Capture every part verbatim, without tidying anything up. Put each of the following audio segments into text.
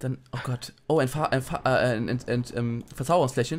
Dann, oh Gott. Oh, ein, Fa ein, Fa äh, ein, ein, ein, ein Verzauberungsfläschchen.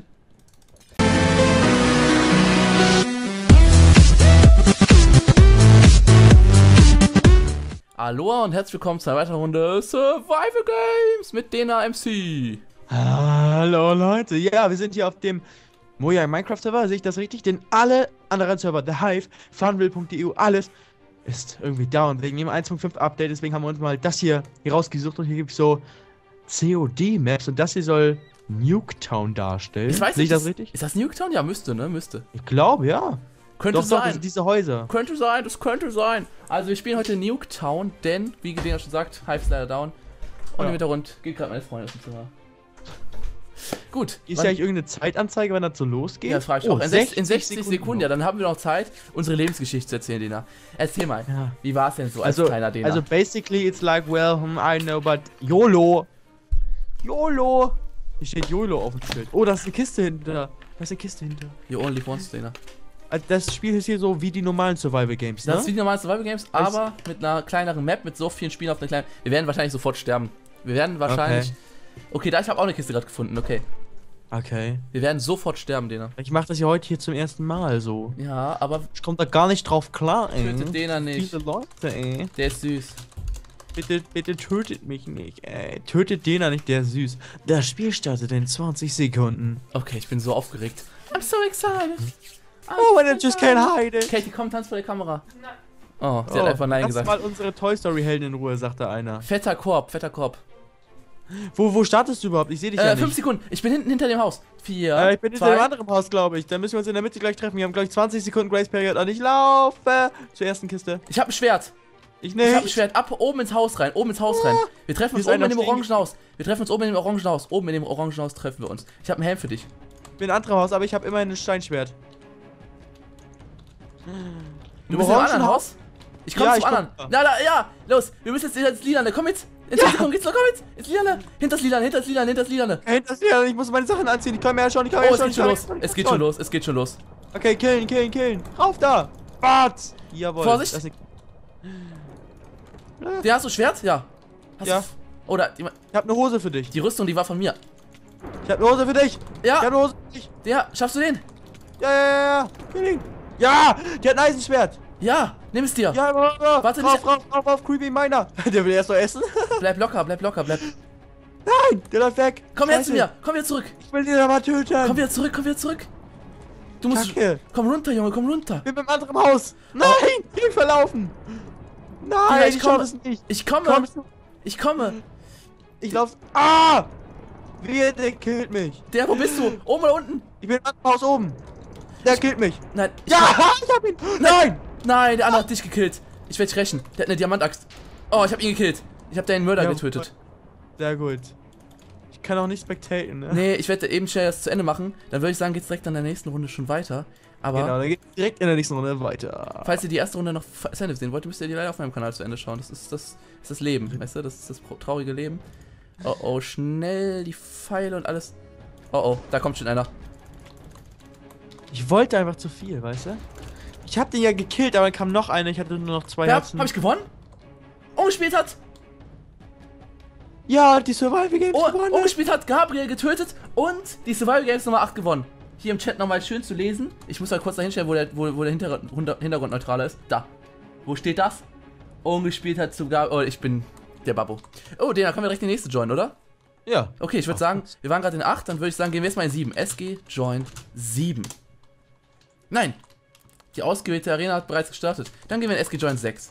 Hallo und herzlich willkommen zu einer weiteren Runde Survival Games mit Dena M C. Hallo Leute, ja, wir sind hier auf dem Mojang Minecraft Server, sehe ich das richtig? Denn alle anderen Server, The Hive, Farmville punkt e u, alles ist irgendwie down wegen dem eins Punkt fünf Update. Deswegen haben wir uns mal das hier, hier rausgesucht und hier gibt es so C O D-Maps und das hier soll Nuketown darstellen. Ich weiß sehe ich nicht, das ist, richtig? Ist das Nuketown? Ja, müsste, ne? Müsste. Ich glaube, ja. Könnte doch, sein. Doch, das sind diese Häuser. Könnte sein, das könnte sein. Also wir spielen heute Nuketown, denn, wie Dena schon sagt, Hive ist leider down. Und Ja. im Hintergrund geht gerade meine Freundin aus dem Zimmer. Gut. Ist wann- ja eigentlich irgendeine Zeitanzeige, wann das so losgeht? Ja, das frage ich Oh, auch. In sechzig, in sechzig Sekunden, ja, dann haben wir noch Zeit, unsere Lebensgeschichte zu erzählen, Dena. Erzähl mal, Ja. wie war es denn so als Also, kleiner Dena? also basically it's like, well, hmm, I know, but YOLO. YOLO. Hier steht YOLO auf dem Schild. Oh, da ist eine Kiste hinter. Da ist eine Kiste hinter. You only live once, Dena. Also das Spiel ist hier so wie die normalen Survival Games, ne? Das ist wie die normalen Survival Games, aber mit einer kleineren Map, mit so vielen Spielen auf einer kleinen... Wir werden wahrscheinlich sofort sterben. Wir werden wahrscheinlich... Okay, okay da ich habe auch eine Kiste gerade gefunden, okay. Okay. Wir werden sofort sterben, Dena. Ich mache das ja heute hier zum ersten Mal so. Ja, aber Ich komme da gar nicht drauf klar, ey. tötet Dena nicht. Viele Leute, ey. Der ist süß. Bitte, bitte tötet mich nicht, ey. Tötet den nicht, der ist süß. Das Spiel startet in zwanzig Sekunden. Okay, ich bin so aufgeregt. I'm so excited. I'm Oh, so and I just can't hide it. Katie, komm, tanz vor der Kamera. Oh, sie Oh, hat einfach Nein lass gesagt. mal unsere Toy Story Helden in Ruhe, sagte einer. Fetter Korb, fetter Korb. Wo, wo startest du überhaupt? Ich sehe dich ja Äh, nicht. fünf Sekunden. Ich bin hinten hinter dem Haus. Vier. Äh, ich bin hinter zwei, dem anderen Haus, glaube ich. Dann müssen wir uns in der Mitte gleich treffen. Wir haben gleich zwanzig Sekunden Grace Period und ich laufe zur ersten Kiste. Ich habe ein Schwert. Ich Ich habe ein nicht. Schwert. Ab oben ins Haus rein. Oben ins Haus rein. Wir treffen uns Hier ist oben in einer dem stehen orangen Haus. Wir treffen uns oben in dem orangen Haus. Oben in dem orangen Haus treffen wir uns. Ich habe einen Helm für dich. Ich bin ein anderes Haus, aber ich habe immerhin ein Steinschwert. Du bist in einem anderen Haus? Ich komme Ja, zum ich komm- anderen. Na, da, ja. Los. Wir müssen jetzt ins Lilane. Komm jetzt. In zehn Sekunden geht's los. Komm jetzt. Ins Lilane. Hinter das Lilane. Hinter das Lilane. Hinter das Lilane. Hinter das hier, ich muss meine Sachen anziehen. Ich kann mehr schon, ich kann mehr Oh, es schon. geht schon ich los. kann- Es geht schon los. Es geht schon los. Okay, killen, killen, killen. Rauf da. Bart. Jawohl. Vorsicht. Das ist Der hast du Schwert? Ja. Hast Ja. du... Oder die, Ich habe eine Hose für dich. die Rüstung, die war von mir. Ich habe eine Hose für dich. Ich Ja. habe eine Hose für dich. Ja. Schaffst du den? Ja, ja, ja, ja. Kill ihn. Ja, der hat ein Eisenschwert. Ja. Nimm es dir. Ja, rauf, rauf, Warte, rauf, nicht- rauf, rauf, rauf, Creepy Miner. Der will erst noch essen. Bleib locker. Bleib locker. Bleib... Nein, der läuft weg. Komm her Scheiße. zu mir. Komm wieder zurück. Ich will den aber töten. Komm wieder zurück. Komm wieder zurück. Du musst... Kacke. Komm runter, Junge. Komm runter. Ich bin beim anderen Haus. Nein, ich bin verlaufen. Nein, Ja, ich ich schaff komme. es nicht. Ich komme. Kommst du? Ich komme. Ich lauf. Ah! Wer, der killt mich. Der, wo bist du? Oben oder unten? Ich bin im anderen Haus oben. Der killt mich. Nein. Ich Ja, ich hab ihn. Nein. Nein, der andere hat dich gekillt. Ich werde dich rächen. Der hat eine Diamantaxt. Oh, ich habe ihn gekillt. Ich habe deinen Mörder Ja, getötet. Sehr gut. Ich kann auch nicht spectaten, ne? Nee, ich werde eben schnell das zu Ende machen. Dann würde ich sagen, geht's direkt an der nächsten Runde schon weiter. Aber Genau, dann geht direkt in der nächsten Runde weiter. falls ihr die erste Runde noch zu Ende sehen wollt, müsst ihr die leider auf meinem Kanal zu Ende schauen. Das ist das, ist das Leben, weißt du? Das ist das traurige Leben. Oh oh, schnell die Pfeile und alles. Oh oh, da kommt schon einer. Ich wollte einfach zu viel, weißt du? Ich hab den ja gekillt, aber dann kam noch einer. Ich hatte nur noch zwei Ja, Herzen. hab ich gewonnen? Umgespielt hat. Ja, die Survival Games Oh, gewonnen. umgespielt hat Gabriel getötet und die Survival Games Nummer acht gewonnen. Hier im Chat nochmal schön zu lesen. Ich muss mal kurz da hinstellen, wo der, wo, wo der Hintergrund, Hintergrund neutraler ist. Da. Wo steht das? Umgespielt hat zu Gabriel. Oh, ich bin der Babbo. Oh, den, da können wir direkt die nächste joinen, oder? Ja. Okay, ich würde sagen, wir waren gerade in acht, dann würde ich sagen, gehen wir jetzt mal in sieben. S G Join sieben. Nein. Die ausgewählte Arena hat bereits gestartet. Dann gehen wir in S G Join sechs.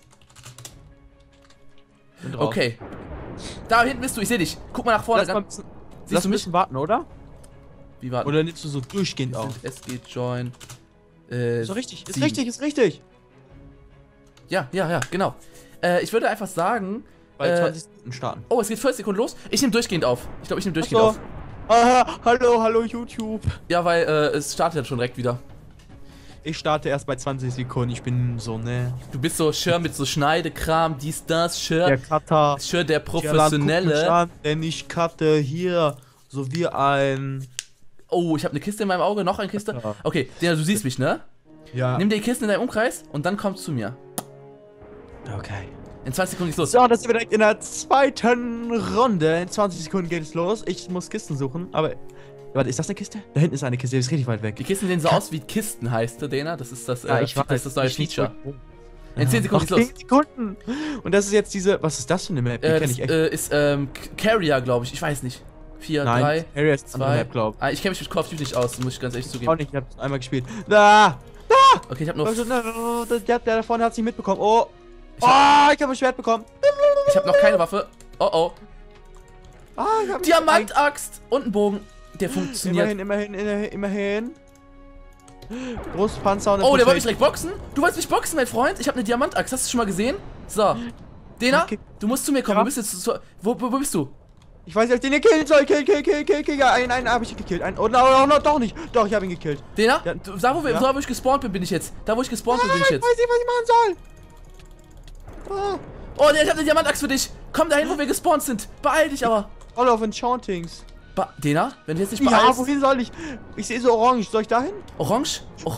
Bin drauf. Okay. Da hinten bist du, ich sehe dich. Guck mal nach vorne. Lass mal ein Ganz, bisschen, siehst lass du ein mich? bisschen warten, oder? Wie warten? Oder nimmst du so durchgehend Wir auf? sind S G Join. Äh, So richtig, ist sieben. richtig, ist richtig. Ja, ja, ja, genau. Äh, ich würde einfach sagen. Bei Äh, zwanzig Sekunden starten. Oh, es geht vierzig Sekunden los. Ich nehme durchgehend auf. Ich glaube, ich nehme durchgehend so. auf. Aha, hallo, hallo YouTube. Ja, weil äh, es startet ja schon direkt wieder. Ich starte erst bei zwanzig Sekunden. Ich bin so, ne? Du bist so Schir mit so Schneidekram, dies, das, Schir. Der Cutter. Schir der Ja, guck mich Professionelle. an, denn ich cutte hier so wie ein... Oh, ich habe eine Kiste in meinem Auge, noch eine Kiste. Ja. Okay, der, du siehst mich, ne? Ja. Nimm dir die Kisten in deinem Umkreis und dann komm zu mir. Okay. In zwanzig Sekunden geht's los. So, das sind wir direkt in der zweiten Runde. In zwanzig Sekunden geht es los. Ich muss Kisten suchen, aber... Warte, ist das eine Kiste? Da hinten ist eine Kiste, die ist richtig weit weg. Die Kisten sehen so aus wie Kisten, heißt du, Dena? Das ist das, Ja, äh, ich das, weiß, ist das neue ich Feature. weiß. In zehn Sekunden Noch geht's los. zehn Sekunden. Und das ist jetzt diese... Was ist das für eine Map? Die Äh, kenn das ich echt. äh, ist ähm, Carrier, glaube ich. Ich weiß nicht. vier, drei, Area ist eine zwei. Map, glaub. Ah, ich kenne mich mit Call of Duty nicht aus, muss ich ganz ehrlich Auch zugeben. nicht, ich hab's einmal gespielt. Da! Okay, ich habe noch, Also, na, na, der, der da vorne hat's nicht mitbekommen. Oh! Ich hab- Oh, ich habe ein Schwert bekommen. ich hab noch keine Waffe. Oh oh. Ah, ich hab Diamantaxt und ein Bogen. Der funktioniert. Immerhin, immerhin, immerhin. Brustpanzer und eine Oh, der wollte mich Potato. direkt boxen? Du wolltest mich boxen, mein Freund? Ich habe eine Diamantaxt. Hast du schon mal gesehen? So. Dena, Okay. du musst zu mir kommen. Ja. Du bist jetzt zu, wo, wo, wo bist du? Ich weiß nicht, ob ich den hier killen soll. Kill, kill, kill, kill, kill. Einen, einen habe ich gekillt. Einen, oh, no, no, no, doch nicht. Doch, ich habe ihn gekillt. Dena, Ja. du, da, wo wir, Ja. da wo ich gespawnt bin, bin ich jetzt. Da wo ich gespawnt bin, bin ich Ich jetzt. weiß nicht, was ich machen soll. Oh, ich habe eine Diamantaxt für dich. Komm dahin, wo wir gespawnt sind. Beeil dich aber. Oh, All of Enchantings. Ba Dena, wenn du jetzt nicht Ja, beeilst. wohin soll ich? Ich sehe so orange. Soll ich dahin? Orange? Oh,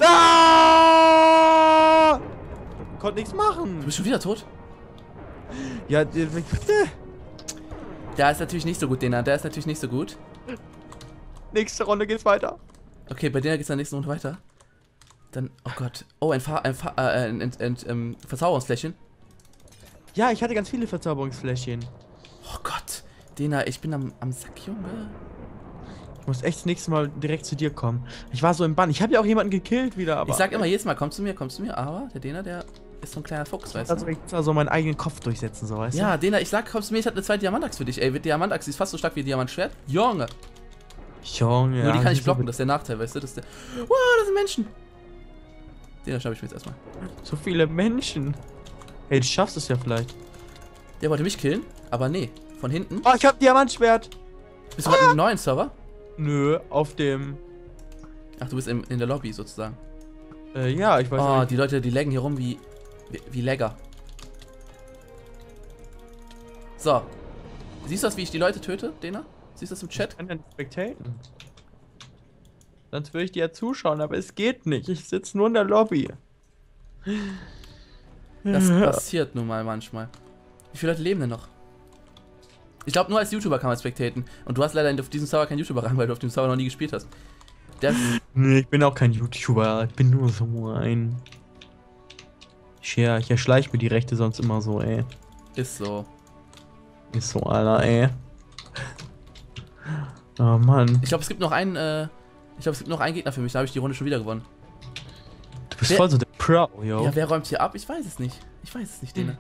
Ah! Konnte nichts du machen. bist schon wieder tot? Ja, der- Der ist natürlich nicht so gut, Dena. Der ist natürlich nicht so gut. nächste Runde geht's weiter. Okay, bei Dena geht's in der nächsten Runde weiter. Dann, oh Gott. Oh, ein, Fa ein, Fa äh, ein, ein, ein, ein Verzauberungsfläschchen. Ja, ich hatte ganz viele Verzauberungsfläschchen. Oh Gott. Dena, ich bin am, am Sack, Junge. Ich muss echt das nächste Mal direkt zu dir kommen. Ich war so im Bann. Ich habe ja auch jemanden gekillt wieder, aber... Ich sag immer jedes Mal, komm zu mir, komm zu mir. Aber der Dena, der ist so ein kleiner Fuchs, weißt Also du? ich muss also meinen eigenen Kopf durchsetzen, so, weißt Ja, Dena, ich sag, komm zu mir, ich hatte eine zweite Diamantaxt für dich. Ey, Diamantaxt, die ist fast so stark wie Diamantschwert. Junge. du? Junge, Nur die kann ich so- blocken, das ist der Nachteil, weißt du? Das ist der... Wow, das sind Menschen. Dena schnapp ich mir jetzt erstmal. So viele Menschen. Hey, du schaffst es ja vielleicht. Der wollte mich killen, aber nee. Von hinten. Oh, ich hab Diamantschwert. Bist du gerade im neuen Server? Nö, auf dem... Ach, du bist in, in der Lobby sozusagen. Äh, ja, ich weiß Oh, nicht. die Leute, die laggen hier rum wie, wie, wie Lagger. So. Siehst du das, wie ich die Leute töte, Dena? Siehst du das im Chat? Ich kann ja nicht spectaten. Sonst würde ich dir ja zuschauen, aber es geht nicht. Ich sitze nur in der Lobby. Das passiert nun mal manchmal. Wie viele Leute leben denn noch? Ich glaube, nur als YouTuber kann man spectaten. Und du hast leider auf diesem Server keinen YouTuber rein, weil du auf dem Server noch nie gespielt hast. Das Nee, ich bin auch kein YouTuber. Ich bin nur so ein... Ich, ja, ich erschleiche mir die Rechte sonst immer so, ey. ist so. Ist so, Alter, ey. Oh, Mann. Ich glaube, es gibt noch einen, äh, ich glaube, es gibt noch einen Gegner für mich. Da habe ich die Runde schon wieder gewonnen. Du bist wer- voll so der Pro, yo. Ja, wer räumt hier ab? Ich weiß es nicht. Ich weiß es nicht, Dena.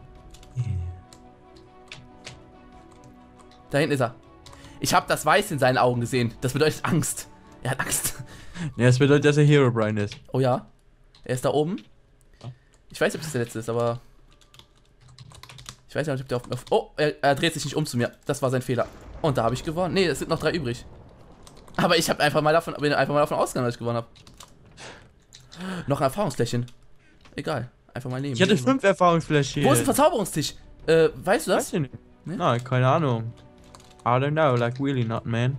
Da hinten ist er. Ich habe das Weiß in seinen Augen gesehen. Das bedeutet Angst. Er hat Angst. Ja, das bedeutet, dass er Hero Brian ist. Oh ja. Er ist da oben. Ich weiß nicht, ob das der letzte ist, aber... Ich weiß nicht, ob der auf... auf oh, er, er dreht sich nicht um zu mir. Das war sein Fehler. Und da habe ich gewonnen. Nee, es sind noch drei übrig. Aber ich habe einfach mal davon, bin einfach mal davon ausgegangen, dass ich gewonnen habe. Noch ein Erfahrungsfläschchen. Egal. Einfach mal nehmen. Ich hatte fünf Erfahrungsfläschchen. Wo ist ein Verzauberungstisch? Äh, weißt du das? Weiß ich nicht. Ne? Nein, keine Ahnung. I don't know, like really not, man.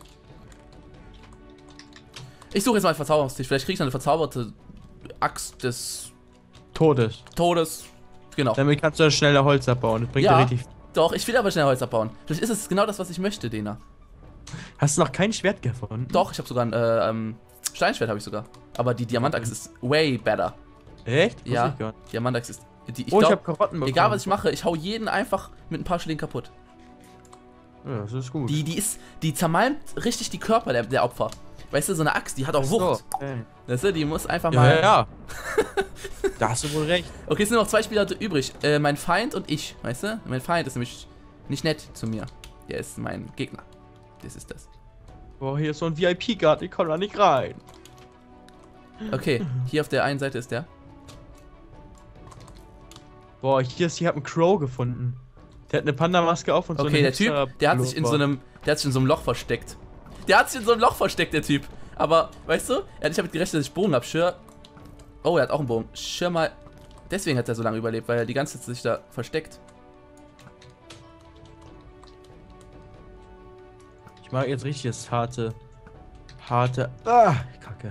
Ich suche jetzt mal einen Verzauberungstisch. Vielleicht kriege ich noch eine verzauberte Axt des Todes. Todes. Genau. Damit kannst du dann schneller Holz abbauen. Das bringt Ja. dir richtig. Doch, ich will aber schnell Holz abbauen. Vielleicht ist es genau das, was ich möchte, Dena. Hast du noch kein Schwert gefunden? Doch, ich habe sogar ein äh, ähm, Steinschwert habe ich sogar. Aber die Diamantaxt ist way better. Echt? Wusste Ja. ich gar nicht. Diamantaxt ist. Die, ich Oh, ich glaub, hab Karotten bekommen. egal was ich mache, ich hau jeden einfach mit ein paar Schlägen kaputt. Ja, das ist gut. Die, die ist. Die zermalmt richtig die Körper der, der Opfer. Weißt du, so eine Axt, die hat auch Wucht. So, okay. Weißt du, die muss einfach Ja, mal. ja, ja. Da hast du wohl recht. Okay, es sind noch zwei Spieler übrig. Äh, mein Feind und ich, weißt du? Mein Feind ist nämlich nicht nett zu mir. Der ist mein Gegner. Das ist das. Boah, hier ist so ein V I P-Guard, ich komm da nicht rein. Okay, hier auf der einen Seite ist der. Boah, hier ist, hier hat ein Crow gefunden. Der hat eine Panda-Maske auf und so Okay, eine der Typ, der hat sich in so einem, der hat sich in so einem Loch versteckt. Der hat sich in so einem Loch versteckt, der Typ. Aber, weißt du, er hat nicht damit gerechnet, dass ich Bogen hab. Schör. Oh, er hat auch einen Bogen. Schör mal. Deswegen hat er so lange überlebt, weil er die ganze Zeit sich da versteckt. Ich mag jetzt richtig das harte, harte, ah, Kacke.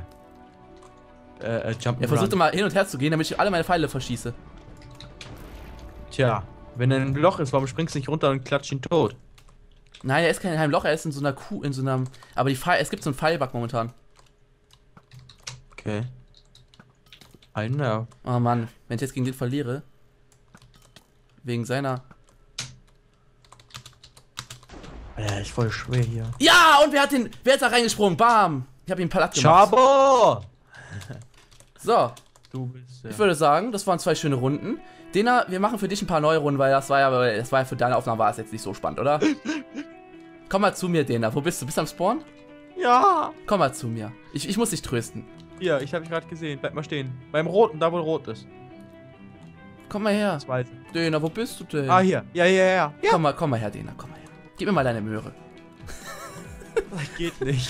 Äh, äh, Jump Er versucht immer hin und her zu gehen, damit ich alle meine Pfeile verschieße. Tja, Wenn er in einem Loch ist, warum springst du nicht runter und klatscht ihn tot? Nein, er ist kein Heimloch, er ist in so einer Kuh, in so einem. Aber die Pfeil, es gibt so einen Pfeilbug momentan. Okay. I know. Oh Mann, wenn ich jetzt gegen den verliere. Wegen seiner. Ja, ist voll schwer hier. Ja, und wer hat den. Wer ist da reingesprungen? Bam! Ich habe ihn platt gemacht. Chabo! So, Du bist ja. ich würde sagen, das waren zwei schöne Runden. Dena, wir machen für dich ein paar neue Runden, weil das war ja, das war ja für deine Aufnahme war es jetzt nicht so spannend, oder? Komm mal zu mir, Dena. Wo bist du? Bist du am Spawn? Ja! Komm mal zu mir. Ich, ich muss dich trösten. Hier, ich habe dich gerade gesehen. Bleib mal stehen. Beim Roten, da wo rot ist. Komm mal her. Das weiß ich. Dena, wo bist du denn? Ah, hier. Ja, ja, ja. ja. Komm mal, komm mal her, Dena. Komm mal her. Gib mir mal deine Möhre. Das geht nicht.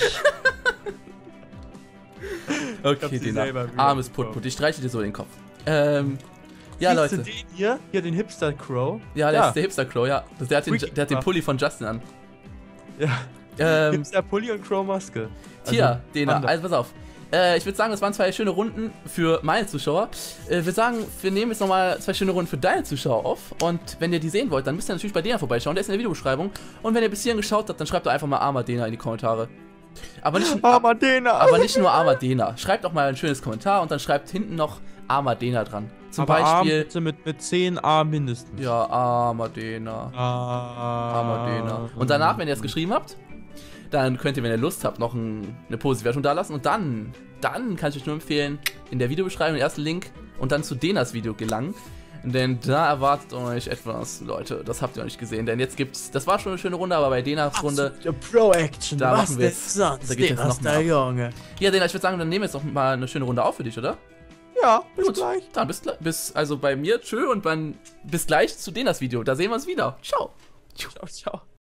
Okay, sie Dena. selber wieder Armes bekommen. Putput. Ich streiche dir so den Kopf. Ähm. Ja, Siehst Leute. du den hier? Hier, den Hipster Crow. Ja, der Ja. ist der Hipster Crow, ja. Das- Der hat den, Wiki- der hat den Pulli von Justin an. Ja. Ähm, Hipster Pulli und Crow Maske. Tja, Also, Dena, Panda. also pass auf. Äh, ich würde sagen, das waren zwei schöne Runden für meine Zuschauer. Äh, wir sagen, wir nehmen jetzt nochmal zwei schöne Runden für deine Zuschauer auf. Und wenn ihr die sehen wollt, dann müsst ihr natürlich bei Dena vorbeischauen. Der ist in der Videobeschreibung. Und wenn ihr bis hierhin geschaut habt, dann schreibt doch einfach mal Armer Dena in die Kommentare. Aber nicht, Armer Dena. aber nicht nur Armer Dena. Schreibt doch mal ein schönes Kommentar und dann schreibt hinten noch Armer Dena dran. Zum Aber Arm Beispiel. bitte mit, mit zehn A mindestens. Ja, Armer Dena. Ah. Armer Dena. Und danach, wenn ihr es geschrieben habt, dann könnt ihr, wenn ihr Lust habt, noch ein, eine Positivwertung da lassen. Und dann, dann kann ich euch nur empfehlen, in der Videobeschreibung den ersten Link und dann zu Denas Video gelangen. Denn da erwartet euch etwas, Leute, das habt ihr noch nicht gesehen. Denn jetzt gibt's, das war schon eine schöne Runde, aber bei Denas Runde, Pro-Action. Da Was machen wir denn jetzt- sonst? da geht jetzt Dena, noch mehr der Junge. ja, Dena, ich würde sagen, dann nehmen wir jetzt noch mal eine schöne Runde auf für dich, oder? Ja, bis Gut, gleich. dann bis, gleich- bis, also bei mir, tschö, und dann bis gleich zu Denas Video. Da sehen wir uns wieder. Ciao. Ciao, ciao.